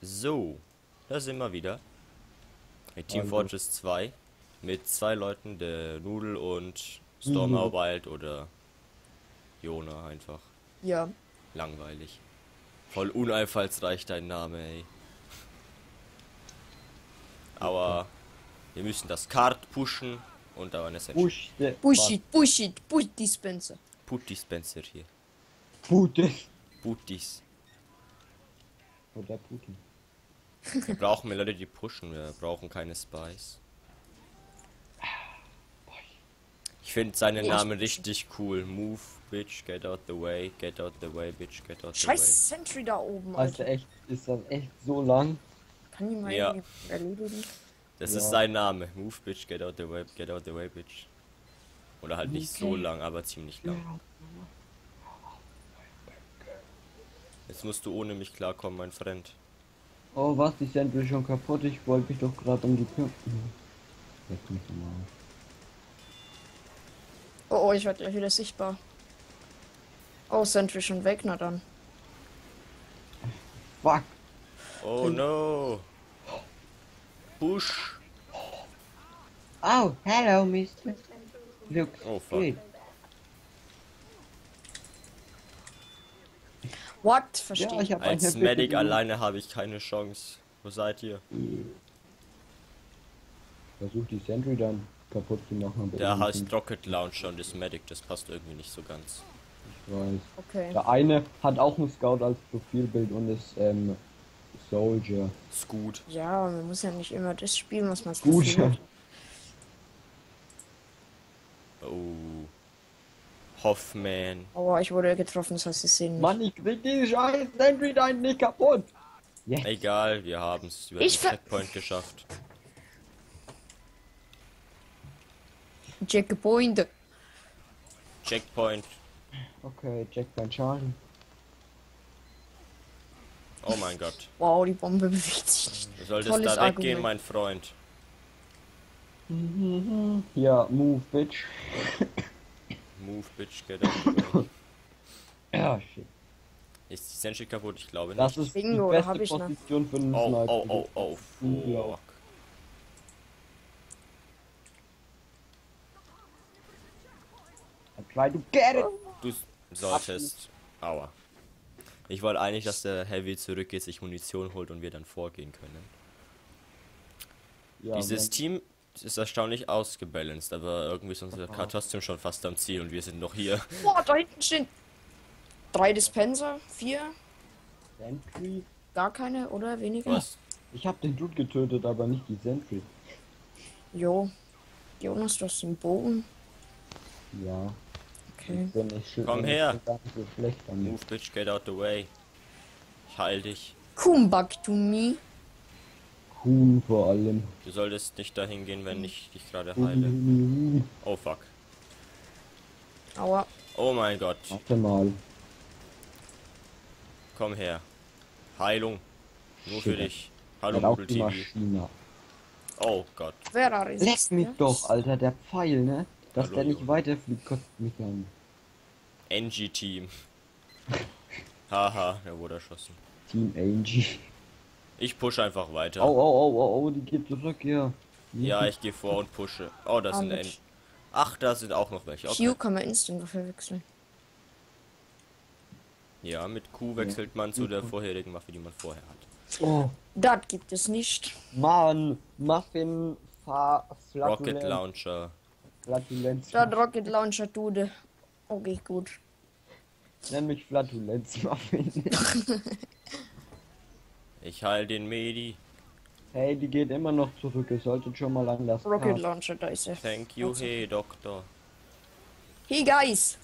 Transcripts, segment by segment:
So, da sind wir wieder. Mit Team Also. Fortress 2. Mit zwei Leuten, der Nudel und Mhm. Stormer Wild oder Jona einfach. Ja. Langweilig. Voll uneinfallsreich dein Name, ey. Aber wir müssen das Kart pushen und da eine Push the Push Dispenser. Put Dispenser hier. Putin. Putis. Oder Putin. Wir brauchen mehr Leute, die pushen. Wir brauchen keine Spies. Ich finde seinen Namen richtig cool. Move, bitch, get out the way, bitch, get out the way. Scheiß Sentry da oben, Also Alter. echt, ist das echt so lang? Kann die mal Ja. irgendwie erledigen? Das Ja. ist sein Name. Move, bitch, get out the way, bitch. Oder halt nicht so Okay. lang, aber ziemlich lang. Jetzt musst du ohne mich klarkommen, mein Freund. Oh was, die Sandwich schon kaputt. Ich wollte mich doch gerade um die kümmern. Jetzt nicht mal. Oh, ich werde gleich wieder sichtbar. Oh, Sentry schon weg, na dann. Fuck. Oh no! Push! Oh, hello, Mister. Look. Oh fuck. Good. What? Ja, Verstehe ich habe Als Medic alleine habe ich keine Chance. Wo seid ihr? Versuch die Sentry dann kaputt zu machen. Aber Der irgendwie heißt Rocket Launcher und ist Medic. Das passt irgendwie nicht so ganz. Ich weiß. Okay. Der eine hat auch einen Scout als Profilbild und ist Soldier. Ist gut. Ja, man muss ja nicht immer das spielen, was man Gut. hat. Oh. Hoffman. Aber ich wurde getroffen, das heißt, sie sehen mich. Mann, ich krieg die scheiß Sentry da nicht kaputt. Yes. Egal, wir haben es über den Ich ver- Checkpoint geschafft. Checkpoint. Checkpoint. Okay, Jackpot Charlie. Oh mein Gott. Wow, die Bombe bewegt sich nicht. Du solltest Tolles da weggehen, Argument. mein Freund. Ja, move, bitch. Move, bitch, get out the way. Ja, shit. Ist die Sentry kaputt? Ich glaube Das nicht. ist Bingo, die da hab beste ich noch. Position für einen Oh, Sniper. oh, oh, oh, fuck. I try to get it. Du solltest... Aua. Ich wollte eigentlich, dass der Heavy zurückgeht, sich Munition holt und wir dann vorgehen können. Ja, Dieses Team ist erstaunlich ausgebalanced, aber irgendwie ist unser Kart trotzdem schon fast am Ziel und wir sind noch hier. Boah, da hinten stehen 3 Dispenser, 4, Sentry. gar keine oder weniger. Was? Ich habe den Dude getötet, aber nicht die Sentry. Jo. Jonas, du hast den Bogen. Ja, Okay. bin ich Komm her. Gar nicht so schlecht damit. Move, bitch, get out the way. Ich heil dich. Come back to me. Huhn vor allem. Du solltest nicht dahin gehen, wenn ich dich gerade heile. Oh fuck. Aua. Oh mein Gott. Warte mal. Komm her. Heilung. Nur für Shit. dich. Hallo Hat auch Nudel die TV. Maschine. Oh Gott. Wer ist Leck mich doch, Alter, der Pfeil, ne? Dass Hallo, der nicht Junge. weiterfliegt, kostet mich an. NG-Team. Haha, er wurde erschossen. Team Angie. Ich pushe einfach weiter. Oh, oh, oh, oh, oh, die geht zurück, ja. Ja, ich gehe vor und pushe. Oh, das sind mit Ach, da sind auch noch welche. Okay. Q kann man instant verwechseln. Ja, mit Q wechselt man zu der vorherigen Waffe, die man vorher hat. Oh, Das gibt es nicht. Mann. Muffin, Rocket Launcher. Flatulenz. Da Rocket Launcher Dude. Okay, gut. Nenn mich Flatulenz, Muffin. Ich heil den Medi. Hey, die geht immer noch zurück. Ihr solltet schon mal anders. Rocket Launcher, da ist er. Thank you, hey Doktor. Hey guys.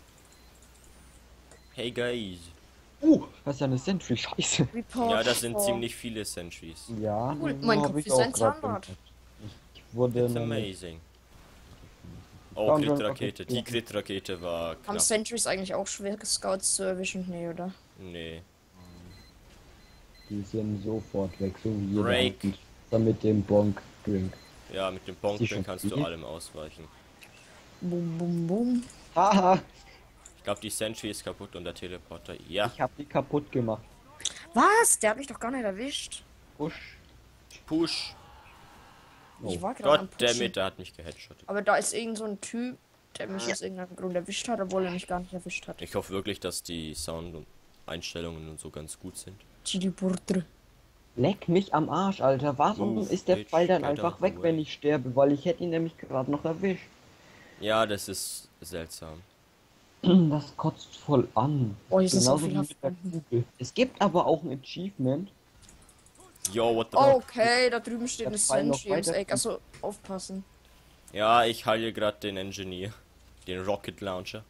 Hey guys. Das ist ja eine Sentry, scheiße. Report. Ja, das sind for- ziemlich viele Sentries. Ja, Cool, so mein hab Kopf ich ist auch ein grad Zahnrad. gedacht. Ich wurde It's noch nicht- amazing. Oh, Komm schon, Crit-Rakete. okay. Die Crit-Rakete war Haben knapp. Sentries eigentlich auch schwer, Scouts zu erwischen? Nee, oder? Nee. Die sind sofort weg, so wie jeder. Break. Und dann mit dem Bonk Drink. Ja, mit dem Sie Bonk schon kannst du viel? allem ausweichen. Bum, bum, bum. Haha, Ich glaube, die Sentry ist kaputt und der Teleporter. Ja. ich hab die kaputt gemacht. Was? Der hat mich doch gar nicht erwischt. Push. Push. Ich Oh. war gerade am Gott, der Pushen. mit, der hat mich geheadshottet. Aber da ist irgend so ein Typ, der mich aus irgendeinem Grund erwischt hat, obwohl er mich gar nicht erwischt hat. Ich hoffe wirklich, dass die Sound-Einstellungen und so ganz gut sind. Chili Burger. Leck mich am Arsch, Alter. Warum Move, ist der bitch, Pfeil dann get einfach out weg, the wenn way. ich sterbe? Weil ich hätte ihn nämlich gerade noch erwischt. Ja, das ist seltsam. Das kotzt voll an. Oh, hier sind so Genauso wie viele mit der Fremden. Kugel. Es gibt aber auch ein Achievement. Yo, what the Oh, fuck? okay, da drüben steht Der eine Pfeil noch Sentry ums weiter- Eck. Also aufpassen. Ja, ich heile gerade den Engineer. Den Rocket Launcher.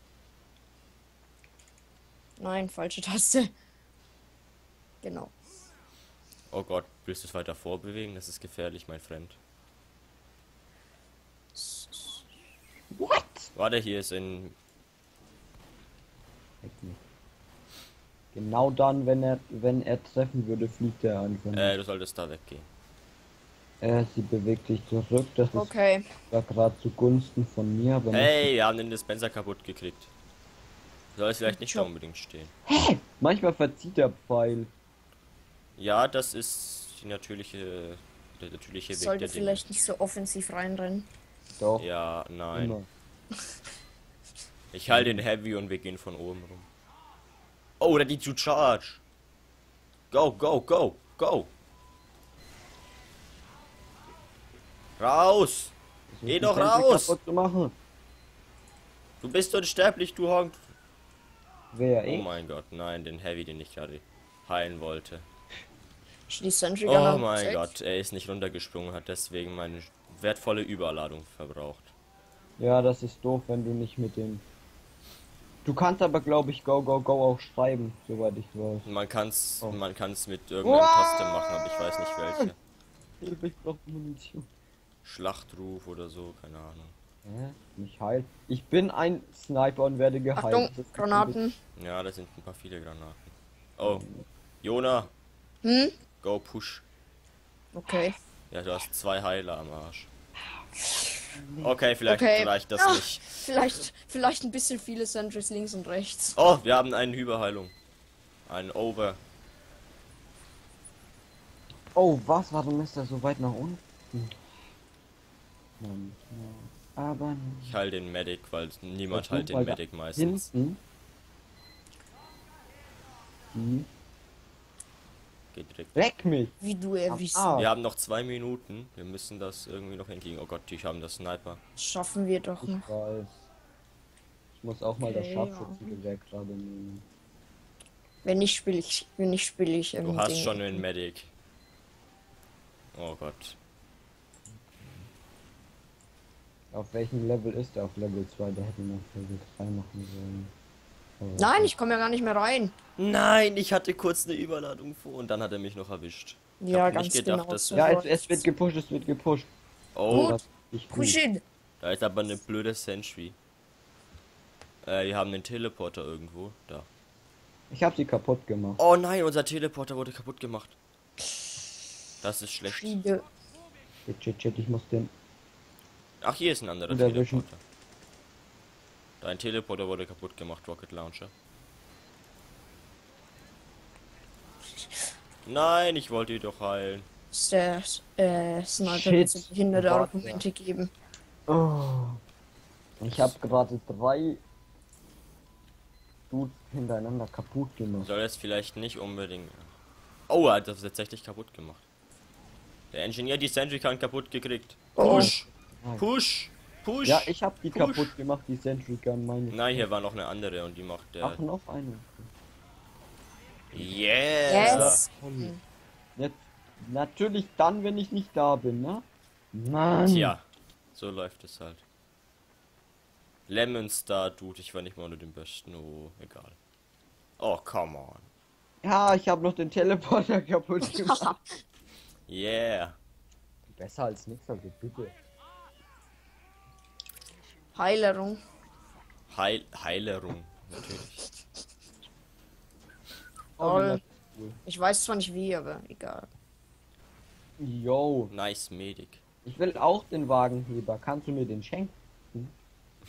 Nein, falsche Taste. Genau. Oh Gott, willst du es weiter vorbewegen? Das ist gefährlich, mein Freund. What? Warte, hier ist ein... Leck mich. Genau dann, wenn er treffen würde, fliegt er einfach nicht. Du solltest da weggehen. Sie bewegt sich zurück. Das ist Okay. da gerade zugunsten von mir. Aber Hey, wir haben den Dispenser kaputt gekriegt. Soll es vielleicht nicht da Job. unbedingt stehen. manchmal verzieht der Pfeil. Ja, das ist der natürliche Weg Sollte der Dinge. vielleicht nicht so offensiv reinrennen. Doch, Ja, nein. immer. Ich halte den Heavy und wir gehen von oben rum. Oh, ready to charge. Go, go, go, go. Raus. Geh doch Die Sentry raus. kaputt zu machen. Du bist unsterblich, du Honk. Wer? Oh Ich? mein Gott, nein, den Heavy, den ich gerade heilen wollte. Die Sentry Oh Gunner mein check. Gott, er ist nicht runtergesprungen, hat deswegen meine wertvolle Überladung verbraucht. Ja, das ist doof, wenn du nicht mit dem... Du kannst aber, glaube ich, Go, Go, Go auch schreiben, soweit ich weiß. Man kann's, Oh. man kann's mit irgendeiner Taste machen, aber ich weiß nicht welche. Hilfe, ich brauche Munition. Schlachtruf oder so, keine Ahnung. Hä? Mich heilt. Ich bin ein Sniper und werde geheilt. Achtung, Das ist Granaten. Ja, da sind ein paar viele Granaten. Oh, Jona, Hm? go push. Okay. Ja, du hast 2 Heiler am Arsch. Okay, vielleicht Okay. reicht das Ja. nicht. Vielleicht ein bisschen viele Sentries links und rechts. Oh, wir haben eine Überheilung. Ein Over. Oh, was? Warum ist er so weit nach unten? Mann, aber nicht. Ich heile den Medic, weil niemand Versuch heilt den mal da Medic meistens. Hinten. Hm. Geht direkt. Leck mich! Wie du erwischst. Ah. Wir haben noch 2 Minuten. Wir müssen das irgendwie noch hinkriegen. Oh Gott, die haben das Sniper. Schaffen wir doch Ich noch. weiß. Ich muss auch mal das Okay, Scharfschützengewehr gerade nehmen. Wenn nicht, spiele ich. Du hast schon einen Medic. Oh Gott. Auf welchem Level ist er? Auf Level 2, der hätte noch Level 3 machen sollen. Aber Nein, ich komme ja gar nicht mehr rein. Nein, ich hatte kurz eine Überladung vor und dann hat er mich noch erwischt. Ich Ja, hab ganz nicht gedacht, genau. dass- so Ja, läuft's. es wird gepusht, es wird gepusht. Oh, Gut. Das ist nicht gut. Push it. da ist aber eine blöde Sentry. Wir haben einen Teleporter irgendwo. Da. Ich habe sie kaputt gemacht. Oh nein, unser Teleporter wurde kaputt gemacht. Das ist schlecht. Schiede. Shit, ich muss den... Ach, hier ist ein anderer Und erwischen. Teleporter. Dein Teleporter wurde kaputt gemacht, Rocket Launcher. Nein, ich wollte ihn doch heilen. Ist der Sniper Shit. wird so behinderte Warte. Argumente geben. Oh. Ich habe gerade 3 Dudes hintereinander kaputt gemacht. Soll es vielleicht nicht unbedingt. Oh, er hat das tatsächlich kaputt gemacht. Der Engineer hat die Sentry Gun kaputt gekriegt. Oh. Push! Nein. Push! Push! Ja, ich habe die Push. kaputt gemacht, die Sentry Gun, meine ich. Nein, hier war noch eine andere und die macht der. Ach, noch eine. Yeah! Yes. Jetzt, natürlich dann, wenn ich nicht da bin, ne? Mann. Tja, so läuft es halt. Lemon Star, Dude, ich war nicht mal unter dem besten. Oh, egal. Oh, come on. Ja, ich habe noch den Teleporter kaputt gemacht. Yeah. Besser als nichts, also bitte. Heilerung. Heilerung, natürlich. Oh, Toll. wie cool. Ich weiß zwar nicht wie, aber egal. Yo, Nice Medic. ich will auch den Wagenheber. Kannst du mir den schenken?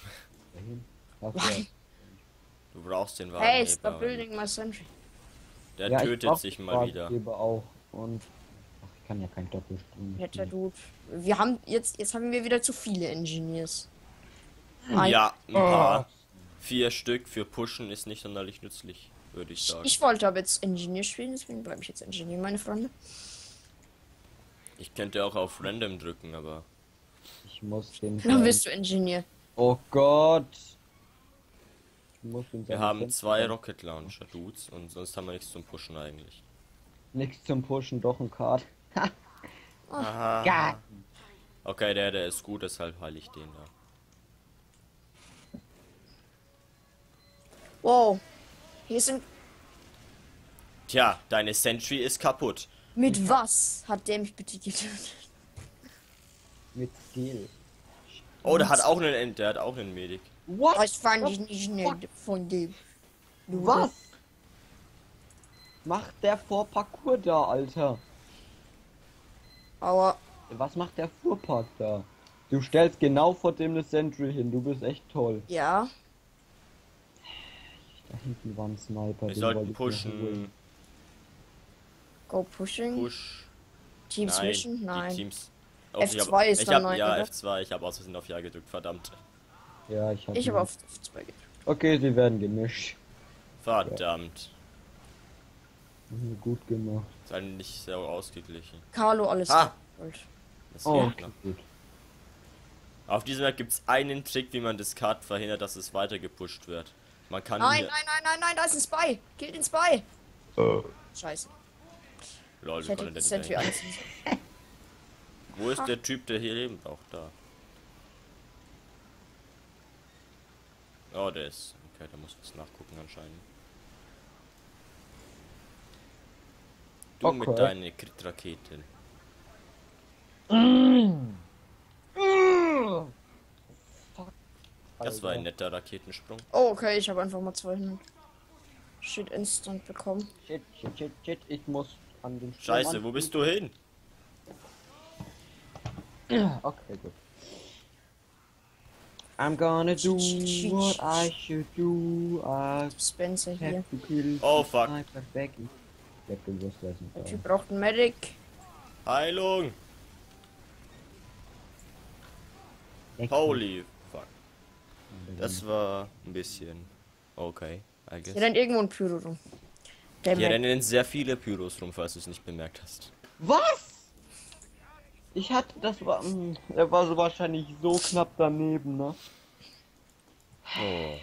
Dahin. Ach, ja. Du brauchst den Wagen. Hey, stop building my sentry. Der Ja, ich tötet brauch sich die mal wieder. Ratgeber auch. Und ach, ich kann ja kein Doppelsprung. Netter Dude. Wir haben jetzt haben wir wieder zu viele Engineers. Ein- Ja, ein Oh. paar. 4 Stück für Pushen ist nicht sonderlich nützlich, würde ich sagen. Ich wollte aber jetzt Engineer spielen, deswegen bleibe ich jetzt Engineer, meine Freunde. Ich könnte auch auf Random drücken, aber Ich muss den. Dann bist du Engineer. Oh Gott. Ich muss den wir haben 2 Rocket Launcher Dudes und sonst haben wir nichts zum Pushen eigentlich. Nichts zum Pushen, doch ein Card. Aha. Ja. Okay, der ist gut, deshalb heile ich den da. Wow. Hier sind. Tja, deine Sentry ist kaputt. Mit was hat der mich bitte getötet? Mit Skill. Oh, der hat auch einen Medic. What? Das fand ich nicht nett von dem. Was? Macht der vor Parcours da, Alter? Aber Was macht der Fuhrpark da? Du stellst genau vor dem eine Sentry hin, du bist echt toll. ja. Da hinten war ein Sniper. Wir den sollten wollte ich mir pushen. holen. Go pushing. Push. Teams Nein, Mission? die Nein. Teams. F2 ist ich dann hab, neu, ja, oder? F2, ich habe aus Versehen auf Ja gedrückt, verdammt. Ja, ich hab. Ich habe auf 2 gedrückt. Okay, sie werden gemischt. Verdammt. Gut gemacht. Ist halt nicht sehr ausgeglichen. Carlo, alles. Ah! Gold. Das Oh, fehlt okay, noch. gut. Auf diesem Map gibt es einen Trick, wie man das Card verhindert, dass es weiter gepusht wird. Man kann Nein, hier... nein, nein, nein, nein, da ist ein Spy. Killt den Spy. Scheiße. Lol, Ich wie hätte konnte das der Sentry denn- anziehen. Wo ist der Typ, der hier leben braucht? Da. Oh, der ist... Okay, da muss was nachgucken anscheinend. Du Okay. mit deinen Crit-Raketen. Das war ein netter Raketensprung. Oh, okay, ich habe einfach mal 200. Shit instant bekommen. Shit, shit, shit, shit. Ich muss an den Sturm Scheiße, wo bist du hin? Okay, gut. I'm gonna do what I should do. I Spencer hier. have to kill Oh, fuck. Sniper Becky. Ich hab gewusst, wer ist Der nicht Typ braucht einen Medic. Heilung! da. Holy fuck. Das war ein bisschen... Okay, I guess. Hier rennt irgendwo ein Pyro rum. Der Hier Medic. rennen sehr viele Pyros rum, falls du es nicht bemerkt hast. Was? Ich hatte, das war, er war so wahrscheinlich so knapp daneben, ne? Oh.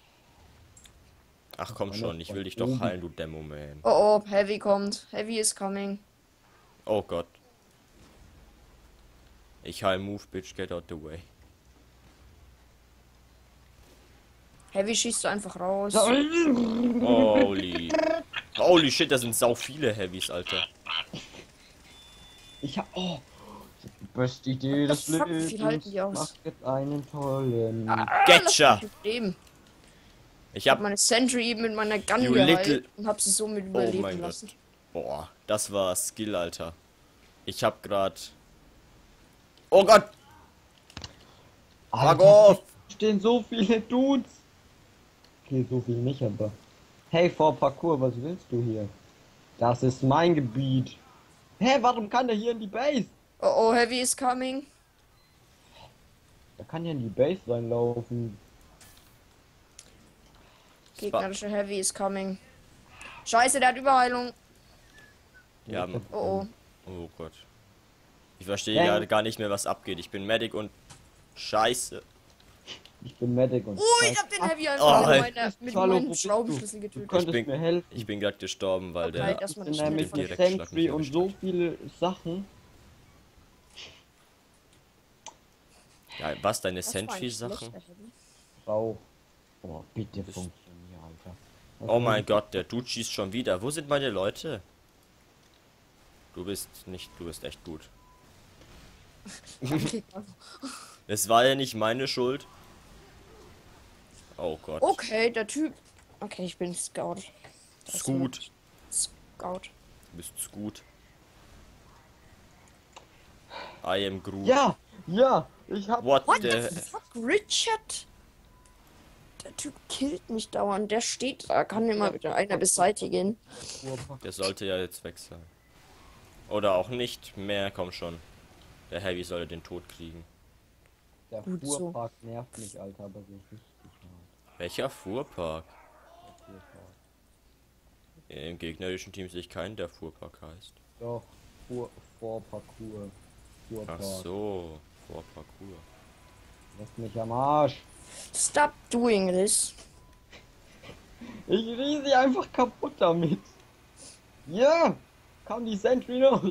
Ach komm schon, ich will dich doch heilen, du Demo-Man. Oh, oh, Heavy kommt. Heavy is coming. Oh Gott. Ich heil Move, bitch, get out the way. Heavy schießt du einfach raus. Holy. Holy shit, da sind sau viele Heavys, Alter. Ich hab, oh, die beste Idee des fuck, wie viel halten die Lebens. aus? Mach jetzt einen tollen. Getcha! Leben. Ich Ich hab hab... meine Sentry eben mit meiner Gun You geheilt little- und hab sie somit Oh überleben mein Gott. lassen. Boah, das war Skill, Alter. Ich hab grad... Oh Gott! Fuck Alter, off! stehen so viele Dudes. Okay, so viel nicht, aber. Hey, vor Parcours, was willst du hier? Das ist mein Gebiet. Hä, warum kann der hier in die Base? Oh, oh, Heavy is coming. Der kann ja in die Base reinlaufen. Gegnerische Heavy is coming. Scheiße, der hat Überheilung. Ja, Oh, oh. oh Gott. Ich verstehe Ja. gerade gar nicht mehr, was abgeht. Ich bin Medic und... Scheiße. Ich bin Medic und. Ich hab den Heavy Oh, einfach ey. mit Hallo, wo meinem bist Schraubenschlüssel Du getötet. könntest bin- mir helfen. Ich bin gerade gestorben, weil Okay, der... das war Ich bin nicht da schnell mit von der direkt Sentry Schlag mich und erwischt so hat. viele Sachen. Ja, was, deine Das war ein Sentry-Sachen? schlechter Heavy. Auch. Oh, bitte funktionier, Alter. Oh mein Gott, der Dude schießt schon wieder. Wo sind meine Leute? Du bist echt gut. Okay. Es war ja nicht meine Schuld. Oh Gott. Okay, der Typ. Okay, ich bin Scout. Das ist Scoot. Scout. Du bist gut. I am Groot. Ja, ja, ich hab. What What the... the fuck, Richard? Der Typ killt mich dauernd. Der steht da, kann immer wieder einer beseitigen. Fuhrpark. Der sollte ja jetzt weg sein. Oder auch nicht mehr, komm schon. Der Heavy sollte den Tod kriegen. Der Gut so. Fuhrpark nervt mich, Alter, aber so richtig hart. Welcher Fuhrpark? Der Fuhrpark. Im gegnerischen Team sehe ich keinen, der Fuhrpark heißt. Doch, Vorparcours. Fuhrpark. Ach so, Vorparcours. Lass mich am Arsch. Stop doing this. Ich rieh sie einfach kaputt damit. Ja, kam die Sentry noch.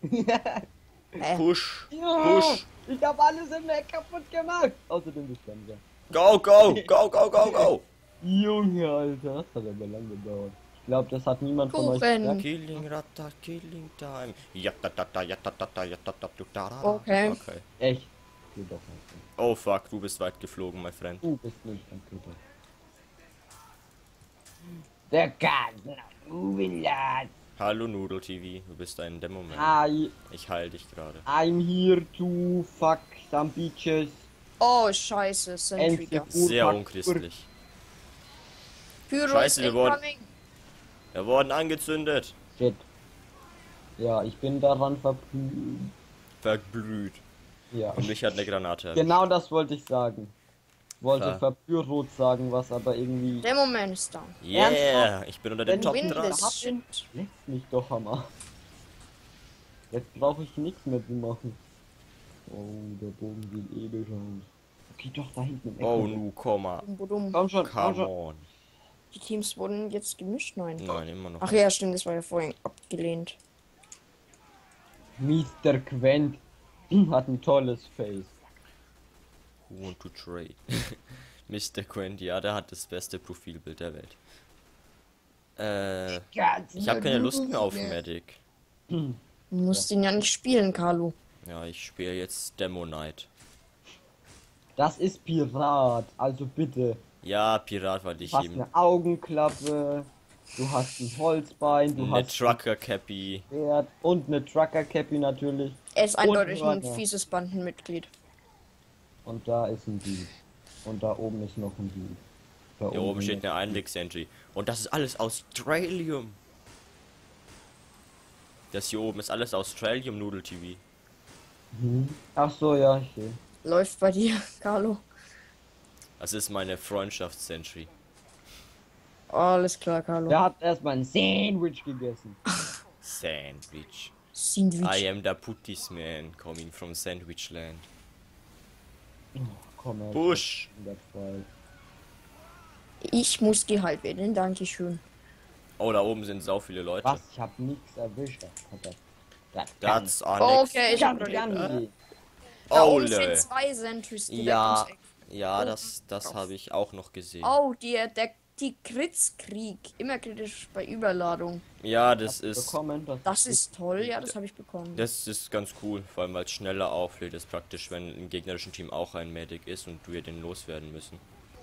Push, Ja, push. ich hab alles im Eck kaputt gemacht. Außerdem die Ständer. Go, go, go, go, go, go. Junge, Alter, das hat aber lang gedauert. Ich glaube, das hat niemand von euch Kuchen. gesagt. Killing Rata, killing time. Yatatata, yatatata, yatatata. Okay. Okay. Echt? Geh doch nicht. Oh fuck, du bist weit geflogen, my friend. Du bist nicht ein Köter. Der Garten Uwelat. Hallo Noodle TV, du bist ein Dämon. Ich heil dich gerade. I'm here to fuck some bitches. Oh, scheiße. Sentry da. Sehr unchristlich. Pyros Scheiße, wir wurden- incoming. Wir wurden angezündet. Shit. Ja, ich bin daran verblüht. Verblüht. Ja. Und mich hat eine Granate. Genau das wollte ich sagen. Wollte Klar. Verblüht sagen, was aber irgendwie... Der Moment ist down. Yeah, ich bin unter den Wenn Top Wind 3. ist shit. Lässt mich doch am Arsch. Jetzt brauche ich nichts mehr zu machen. Oh, der Bogen sieht ewig aus. Okay, doch, da hinten im Eck. Oh, nu, komm mal. Budum. Komm schon, komm Come schon. on. Die Teams wurden jetzt gemischt, nein. Nein, immer noch. Ach ja, stimmt, das war ja vorhin abgelehnt. Mr. Quent hat ein tolles Face. Who want to trade? Mr. Quent, ja, der hat das beste Profilbild der Welt. Ich habe keine Lust mehr auf Medic. Du musst ihn ja nicht spielen, Carlo. Ja, ich spiele jetzt Demo Knight. Das ist Pirat, also bitte. Ja, Pirat, weil Du ich hast eben eine Augenklappe, du hast ein Holzbein, du eine hast Trucker Cappy. ein Schwert und eine Trucker Cappy natürlich. Er ist eindeutig ein Hörner. fieses Bandenmitglied. Und da ist ein Dieb. Und da oben ist noch ein Dieb. Da Hier oben steht eine Einweg-Sentry. Und das ist alles Australium. Das hier oben ist alles Australium Noodle TV. Ach so, ja, ich sehe. Läuft bei dir, Carlo. Das ist meine Freundschafts-Sentry. Alles klar, Carlo. Der hat erstmal ein Sandwich gegessen. Sandwich. Sandwich. I am the Puttis man coming from Sandwich Land. Oh, komm her. Bush. in der Fall. Ich muss geheilt werden, dankeschön. Oh, da oben sind sau viele Leute. Was? Ich hab nichts erwischt. That's Alex. Okay, ich hab kann überlebt. nicht. Da Oh, oben stehen lol. 2 Sentries direkt Ja, ums Eck. ja, das habe ich auch noch gesehen. Oh, die Kritzkrieg. Immer kritisch bei Überladung. Ja, das ist Bekommen, Das ist toll, ja, das habe ich bekommen. ganz cool, vor allem weil es schneller auflädt. Das ist praktisch, wenn im gegnerischen Team auch ein Medic ist und wir den loswerden müssen.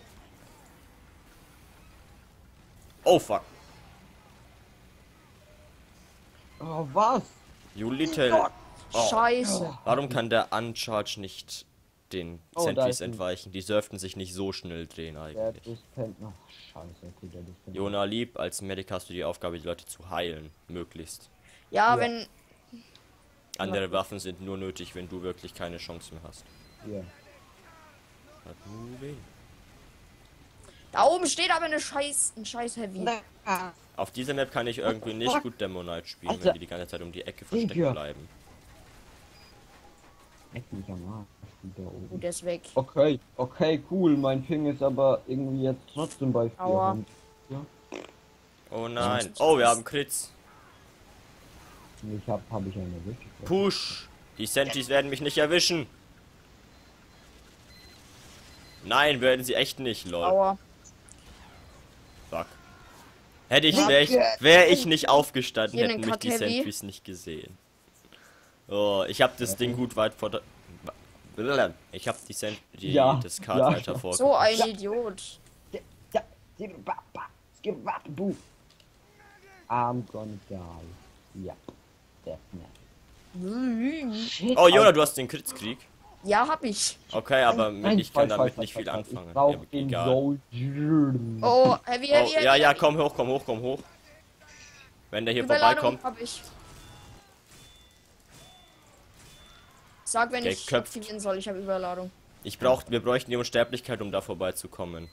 Oh fuck. Oh, was? You little. Oh. Scheiße. Warum kann der Uncharge nicht den Oh, da Sentries ist ein- entweichen? Die dürften sich nicht so schnell drehen Der eigentlich. Dispenser. Ach, scheiße, okay, der Dispenser. Jona Lieb, als Medic hast du die Aufgabe, die Leute zu heilen, möglichst. Ja, Ja. wenn. Andere Waffen sind nur nötig, wenn du wirklich keine Chance mehr hast. Ja. But moving. Da oben steht aber ein scheiß Heavy. Auf dieser Map kann ich irgendwie nicht fuck? gut Demo Knight spielen, Alter. wenn die die ganze Zeit um die Ecke versteckt Digga. bleiben. Leck mich am Arsch, da oben. Gut, der ist weg. Okay, okay, cool. Mein Ping ist aber irgendwie jetzt trotzdem bei 4. Aua. Oh nein. Oh, wir haben Crits. Hab ich einen erwischt. Push. Die Sentries werden mich nicht erwischen. Nein, werden sie echt nicht, lol. Aua. Fuck. Hätte ich, Ja. wär ich nicht aufgestanden, Hier hätten den mich die Cut Heavy. Sentries nicht gesehen. Oh, ich habe das Ding gut weit vor der... Ich habe Ja, das Kart ja. weiter vor. So ein Idiot. Ja, I'm gonna die. Ja, definitely. Shit, Oh, Jona, du hast den Kritzkrieg. Ja, hab ich. Okay, aber Nein, ich kann falsch, damit falsch, nicht viel falsch. anfangen. Ich brauch Ja, den egal. Soldier. Oh, heavy, Oh, heavy, ja, heavy, ja, heavy. komm hoch, komm hoch, komm hoch. Wenn der hier Überladung vorbeikommt. hab ich. Sag, wenn ich Geköpft. aktivieren soll, ich habe Überladung. Wir bräuchten die Unsterblichkeit, um da vorbeizukommen.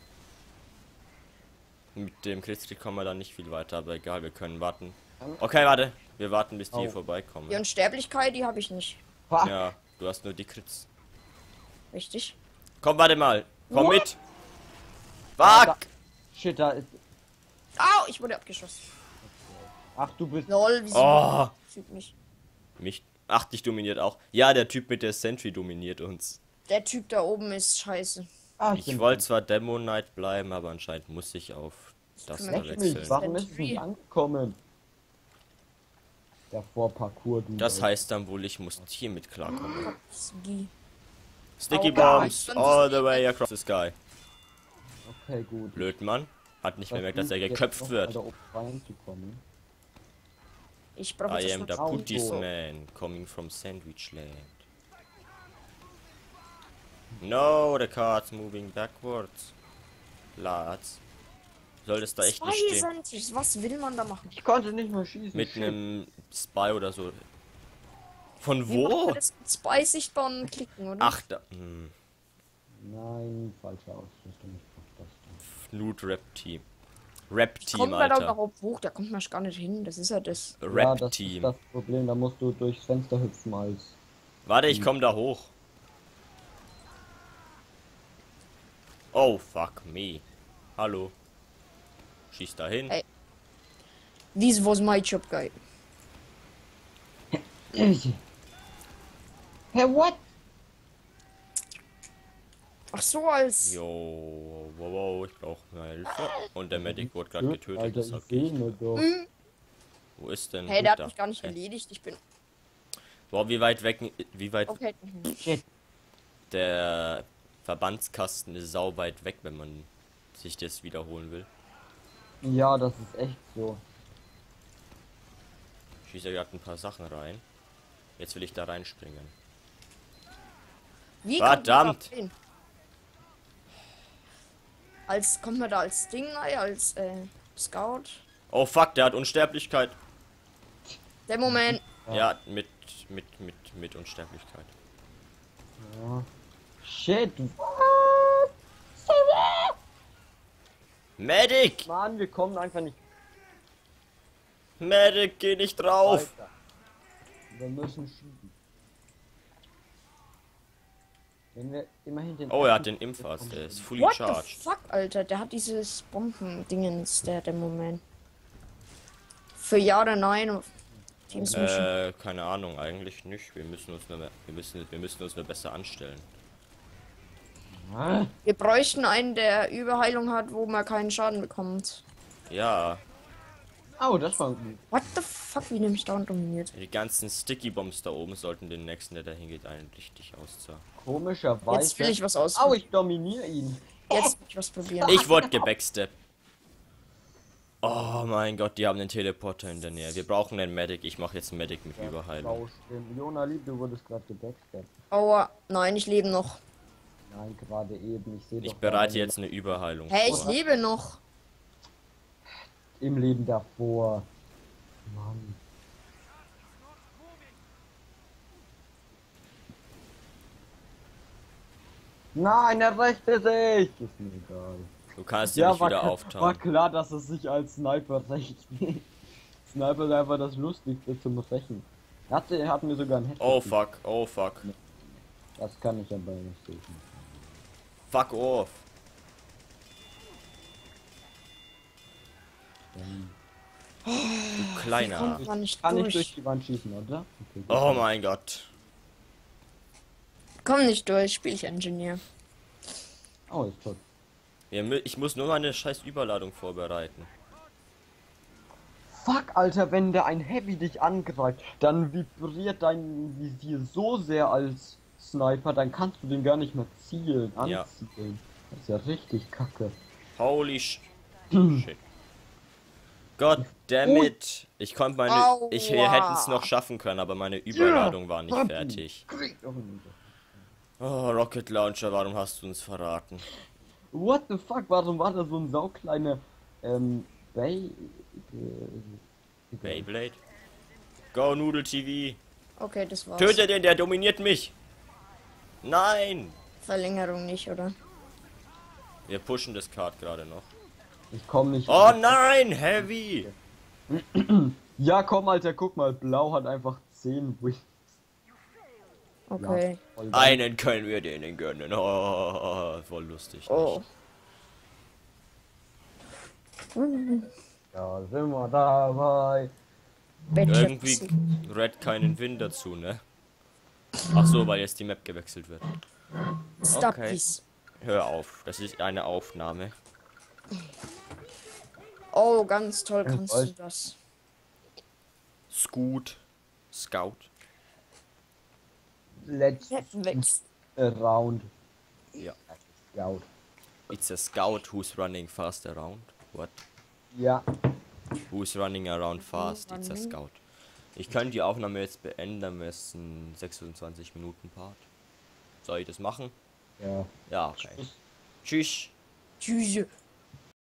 Mit dem Kritzkrieg kommen wir dann nicht viel weiter, aber egal, wir können warten. Okay, warte. Wir warten, bis die hier Oh. vorbeikommen. Die Unsterblichkeit, die habe ich nicht. Fuck. Ja, du hast nur die Kritz. Richtig. Komm, warte mal. Komm What? mit. Ja, Fuck! Shit, da ist. Au, ich wurde abgeschossen. Ach, du bist. Lol, wieso? Oh! Sieht mich. Mich. Ach, dich dominiert auch. Ja, der Typ mit der Sentry dominiert uns. Der Typ da oben ist scheiße. Ah, Ich wollte zwar Demo Knight bleiben, aber anscheinend muss ich auf das Leck da mich. wechseln. Warum ist es nicht angekommen? Der Vorparcours, du. Das heißt dann wohl, ich muss hier mit klarkommen. Ski. Sticky Oh, Bombs ja, all the way across the sky. Okay, gut. Blöd, Mann. Hat nicht bemerkt, dass er Versuch geköpft jetzt noch wird. mal da oben reinzukommen. Ich brauche I jetzt am the das Putties Auto. man, coming from Sandwichland. No, the car's moving backwards. Lads. Soll das da echt nicht Zwei stehen? Sentries, was will man da machen? Ich konnte nicht mehr schießen. Mit shit. einem Spy oder so. Von Wie macht wo? man das mit Spy sichtbar und klicken, oder? Ach, da. Nein, falsche Ausrüstung. Ich brauch das. Flut Rap Team. Rap Team, Kommt man da Alter. überhaupt hoch? Da kommt man gar nicht hin. Das ist ja das. Ja, Rap das ist Team. das Problem. Da musst du durchs Fenster hüpfen als. Warte, ich komm da hoch. Oh, fuck me. Hallo. Schieß da hin. Hey. This was my job, guy. Hey, what? Ach so, als. Jo, wow, ich brauche Hilfe. Und der Medic wurde gerade getötet. Alter, deshalb ich geh sehe ich. nur doch. Wo ist denn? Hey, der hat da? mich gar nicht Hey. erledigt. Ich bin. Boah, wie weit weg? Wie weit? Okay. Shit. Der Verbandskasten ist sau weit weg, wenn man sich das wiederholen will. Ja, das ist echt so. Ich schieße ja gerade ein paar Sachen rein. Jetzt will ich da reinspringen. Wie kommt man da Verdammt! hin? Kommt man da als Ding rein, als Scout? Oh fuck, der hat Unsterblichkeit. Der Moment. Ja, mit Unsterblichkeit. Ja. Shit. Medic! Mann, wir kommen einfach nicht Medic, geh nicht drauf! weiter. Wir müssen schieben. Wenn wir immerhin den. Oh, er hat den Impfarzt, der ist fully What the charged. fuck, Alter? Der hat dieses Bomben-Dingens, der Moment. Für Jahre 9 Teams Mission. Keine Ahnung, eigentlich nicht. Wir müssen uns nur besser anstellen. Ah, Wir bräuchten einen, der Überheilung hat, wo man keinen Schaden bekommt. Ja, oh, das war gut. What the fuck, wie nämlich dauernd dominiert? die ganzen Sticky Bombs da oben sollten den nächsten, der dahin geht, einen richtig auszahlen. Komischerweise. Jetzt will ich was Au, ausprobieren. ich dominiere ihn. Jetzt will ich was probieren. Ich wurde gebacksteppt. Oh mein Gott, die haben den Teleporter in der Nähe. Wir brauchen einen Medic. Ich mache jetzt einen Medic mit Überheilung. Stimmt. Jona, lieb, du wurdest gerade gebacksteppt. Aua, nein, ich lebe noch. Nein, gerade eben. Ich sehe Ich doch bereite gerade jetzt eine Überheilung Hey, ich vor. lebe noch. im Leben davor. Mann. Nein, er rächte sich! Ist mir egal. Du kannst ihn nicht wieder war auftauen. klar, dass es sich als Sniper rächt. Sniper ist einfach das Lustigste zum Rächen. Er hat mir sogar ein Headshot. Oh fuck, oh fuck. Das kann ich aber nicht sehen. Fuck off. Du kleiner. Kommt man nicht Kann nicht durch durch. die Wand schießen, oder? Okay, gut. Oh mein Gott. Komm nicht durch, spiel ich Engineer. Oh, ist tot. Ich muss nur meine scheiß Überladung vorbereiten. Fuck, Alter, wenn der ein Heavy dich angreift, dann vibriert dein Visier so sehr als Sniper, dann kannst du den gar nicht mehr zielen, Ja. anzielen. Das ist ja richtig kacke. Holy shit. God damn it. Ich konnte meine. Wir Aua. hätten es noch schaffen können, aber meine Überladung war nicht Ja. fertig. Oh, Rocket Launcher, warum hast du uns verraten? What the fuck, warum war da so ein saukleiner, Bay... Beyblade? Go, Noodle TV! Okay, das war's. Töte den, der dominiert mich! Nein! Verlängerung nicht, oder? Wir pushen das Kart gerade noch. Ich komm nicht... Oh nein, Heavy! Ja, komm, Alter, guck mal, Blau hat einfach 10 Wins. Okay. Voll geil. Einen können wir denen gönnen. Oh, voll lustig. Oh. Ja, sind wir dabei. Irgendwie Red keinen Wind dazu, ne? Ach so, weil jetzt die Map gewechselt wird. Stop Okay. this. Hör auf, das ist eine Aufnahme. Oh, ganz toll kannst du euch. das. Scout. Let's Wächst. round. Ja. Scout. It's a scout who's running fast around. What? Ja. Who's running around fast? It's a scout. Ich könnte die Aufnahme jetzt beenden, wir sind 26 Minuten Part. Soll ich das machen? Ja. Ja, okay. Tschüss. Tschüss.